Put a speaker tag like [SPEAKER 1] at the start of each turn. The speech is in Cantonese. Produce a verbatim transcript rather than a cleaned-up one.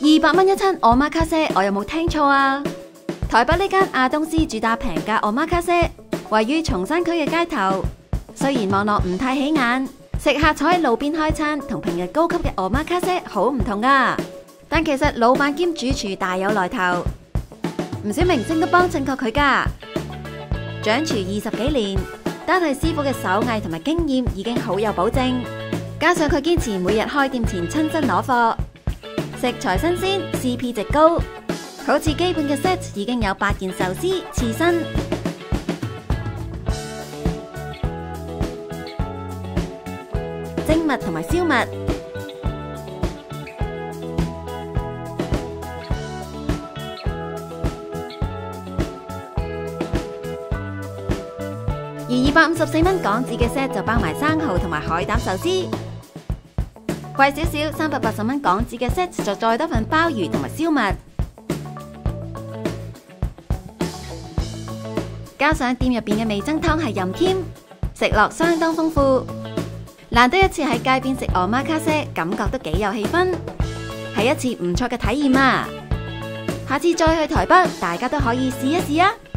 [SPEAKER 1] 二百蚊一餐 Omakase，我有冇聽錯啊？台北呢間亞東斯主打平價 Omakase，位於松山區嘅街頭。雖然望落唔太起眼，食客坐喺路邊開餐，同平日高級嘅 Omakase 好唔同噶。但其實老闆兼主廚大有來頭，唔少明星都幫襯過佢噶。掌廚二十幾年，單係師傅嘅手藝同埋經驗已經好有保證。加上佢堅持每日開店前親身攞貨，食材新鮮 ，C P 值高。好似基本嘅 set 已經有八件壽司、刺身、蒸物同埋燒物。而二百五十四蚊港紙嘅 set 就包埋生蠔同埋海膽壽司，貴少少三百八十蚊港紙嘅 set 就再多份鮑魚同埋燒物，加上店入邊嘅味噌湯係任添，食落相當豐富。難得一次喺街邊食 Omakase，感覺都幾有氣氛，係一次唔錯嘅體驗啊！下次再去台北，大家都可以試一試啊！